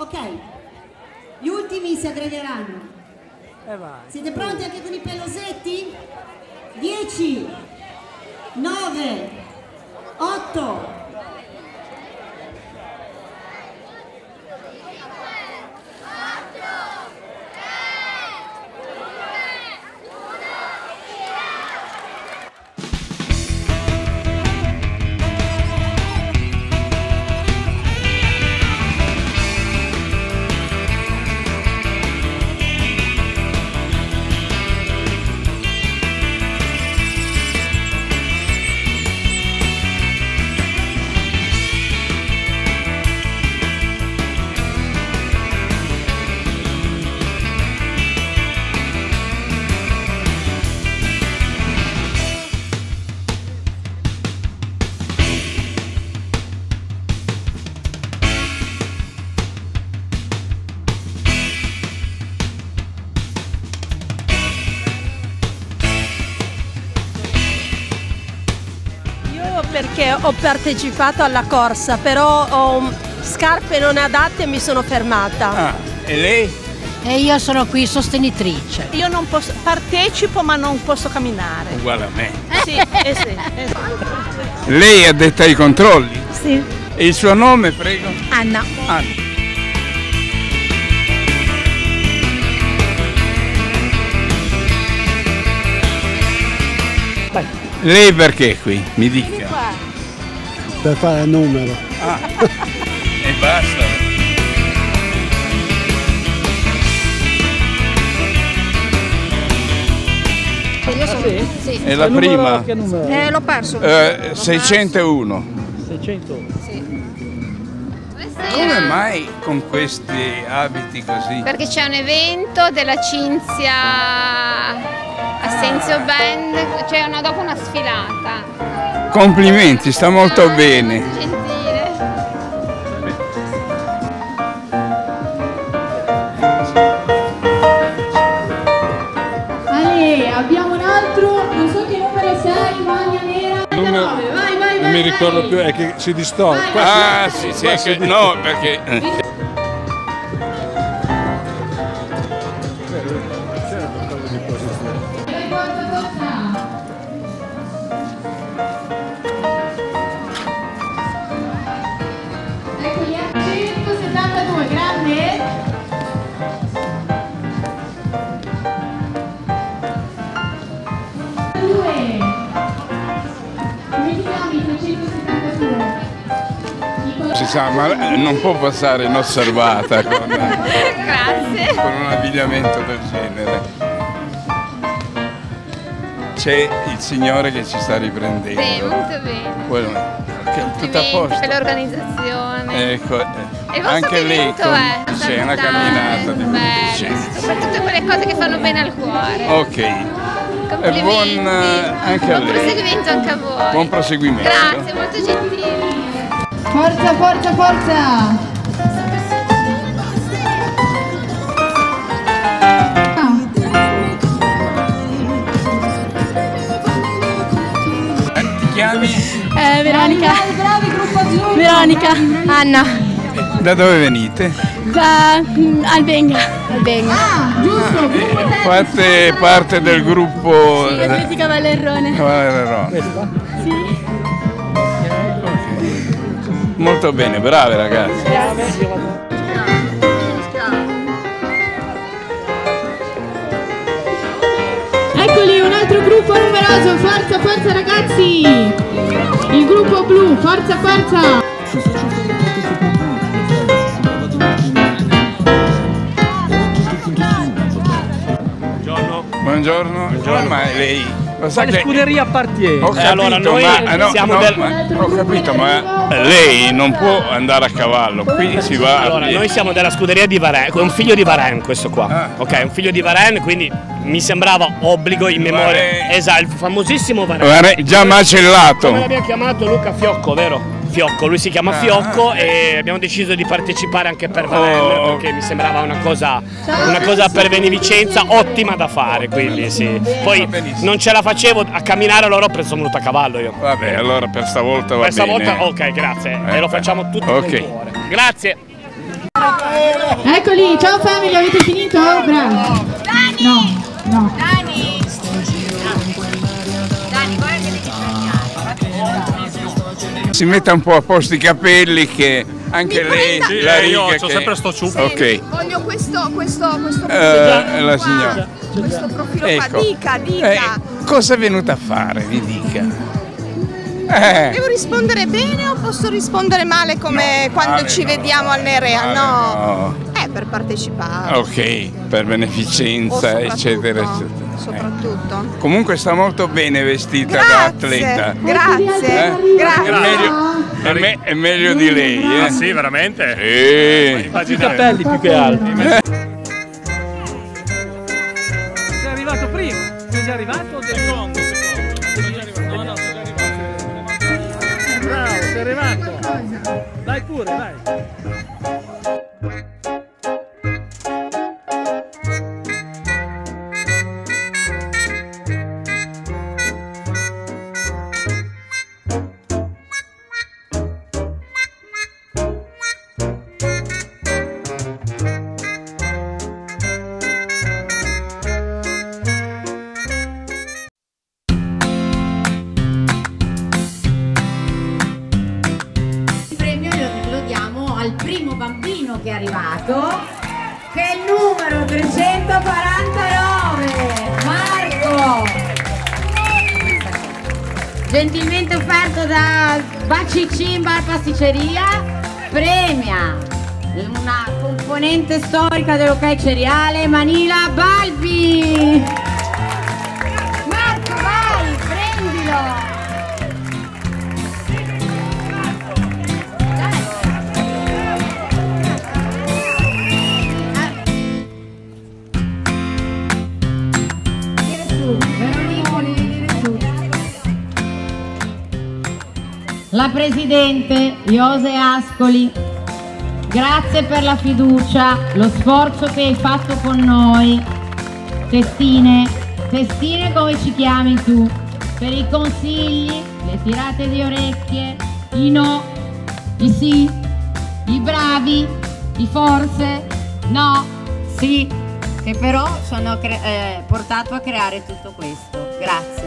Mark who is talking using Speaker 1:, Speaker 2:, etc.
Speaker 1: Ok, gli ultimi si aggregheranno. Siete pronti anche con i pelosetti? 10, 9, 8,
Speaker 2: perché ho partecipato alla corsa, però ho scarpe non adatte e mi sono fermata.
Speaker 3: Ah, e lei?
Speaker 4: E io sono qui sostenitrice.
Speaker 5: Io non posso, partecipo ma non posso camminare.
Speaker 3: Uguale a me.
Speaker 5: Sì, sì.
Speaker 3: Lei è addetta ai controlli?
Speaker 5: Sì.
Speaker 3: E il suo nome, prego?
Speaker 5: Anna.
Speaker 3: Anna. Lei perché qui? Mi dica.
Speaker 6: Per fare il numero.
Speaker 3: Ah, e basta.
Speaker 4: Io sono sì.
Speaker 3: È la prima?
Speaker 6: Che numero?
Speaker 4: L'ho perso.
Speaker 3: 601.
Speaker 6: 600.
Speaker 3: Come mai con questi abiti così?
Speaker 7: Perché c'è un evento della Cinzia Assenzio Band, c'è dopo una sfilata.
Speaker 3: Complimenti, sta molto bene.
Speaker 7: Gentile.
Speaker 8: Ale, abbiamo un altro, non so che numero sei, maglia nera. 39, vai.
Speaker 6: Non mi ricordo più, è che si distoglie.
Speaker 3: Ah, sì, è che, no, perché...
Speaker 8: Eccoli, 172, grande. Come ti chiami? 372.
Speaker 3: Si sa, ma non può passare inosservata con
Speaker 7: Grazie.
Speaker 3: un abbigliamento del genere. C'è il signore che ci sta riprendendo.
Speaker 7: Sì, molto bene.
Speaker 3: Tutto a posto.
Speaker 7: Per l'organizzazione.
Speaker 3: Ecco,
Speaker 7: E
Speaker 3: anche lei
Speaker 7: c'è
Speaker 3: una camminata di
Speaker 7: bello, soprattutto quelle cose che fanno bene al cuore.
Speaker 3: Ok. E
Speaker 7: Complimenti.
Speaker 3: buon anche a
Speaker 7: Buon
Speaker 3: lei.
Speaker 7: proseguimento anche a voi.
Speaker 3: Buon proseguimento.
Speaker 7: Grazie, molto gentili.
Speaker 8: Forza, forza, forza.
Speaker 3: Ti chiami?
Speaker 8: Veronica. Bravi, gruppo azzurro.
Speaker 2: Veronica, Anna,
Speaker 3: Da dove venite?
Speaker 2: da Albenga.
Speaker 8: Ah, giusto, gruppo terzo.
Speaker 3: Fate parte del gruppo
Speaker 2: Atletica Valerrone.
Speaker 3: Valerrone. Molto bene, brave ragazzi.
Speaker 8: Eccoli, un altro gruppo numeroso. Forza, forza ragazzi. Il gruppo blu, forza, forza.
Speaker 3: Buongiorno. Come mai lei? Lo sa
Speaker 6: Quale
Speaker 3: che...
Speaker 6: scuderia appartiene?
Speaker 3: Ho capito,
Speaker 5: allora, noi siamo
Speaker 3: ho capito, ma lei non può andare a cavallo, qui si va.
Speaker 5: Allora, noi siamo della scuderia di Varennes, è un figlio di Varennes questo qua.
Speaker 3: Ah.
Speaker 5: Ok, è un figlio di Varennes, quindi mi sembrava obbligo in memoria.
Speaker 3: Varennes.
Speaker 5: Esatto, il famosissimo Varennes.
Speaker 3: Già macellato.
Speaker 5: Come l'abbiamo chiamato Luca Fiocco, vero? Fiocco, lui si chiama Fiocco e abbiamo deciso di partecipare anche per Varennes perché mi sembrava una cosa per beneficenza ottima da fare, quindi sì. Poi non ce la facevo a camminare, allora ho preso venuto a cavallo io.
Speaker 3: Vabbè, allora per stavolta va
Speaker 5: Per
Speaker 3: bene.
Speaker 5: stavolta ok, grazie. E lo facciamo tutti con cuore. Grazie.
Speaker 8: Eccoli, ciao famiglia, avete finito? Bravo.
Speaker 4: Dani!
Speaker 8: No.
Speaker 4: Dani, guarda che devi tagliare.
Speaker 3: Si metta un po' a posto i capelli che anche lei la riga
Speaker 5: io
Speaker 3: che...
Speaker 5: ho sempre sto ciuffo.
Speaker 3: Ok.
Speaker 7: Voglio questo profilo
Speaker 3: La signora.
Speaker 7: questo profilo
Speaker 3: Ecco.
Speaker 7: qua, dica.
Speaker 3: Cosa è venuta a fare? Mi dica.
Speaker 7: Devo rispondere bene o posso rispondere male come quando ci vediamo al Nerea? No. Per partecipare.
Speaker 3: Ok, per beneficenza, eccetera, eccetera.
Speaker 7: Soprattutto.
Speaker 3: Comunque sta molto bene vestita da atleta.
Speaker 7: Grazie.
Speaker 3: È meglio di lei, eh?
Speaker 5: Ah sì, veramente?
Speaker 6: I capelli più che altro.
Speaker 9: Sei arrivato prima? Sei già arrivato? Secondo. Sono già arrivato. No, sono già arrivato. Bravo, sei arrivato. Dai pure, dai.
Speaker 4: Al primo bambino che è arrivato, che è il numero 349, Marco, gentilmente offerto da Bacicin Bar Pasticceria, premia una componente storica dell'Ok Cereale, Manila Balbi. Marco, vai, prendilo. La Presidente Iose Ascoli, grazie per la fiducia, lo sforzo che hai fatto con noi, testine come ci chiami tu, per i consigli, le tirate di orecchie, i no, i sì, i bravi, i forse, no, sì, che però ci hanno portato a creare tutto questo. Grazie.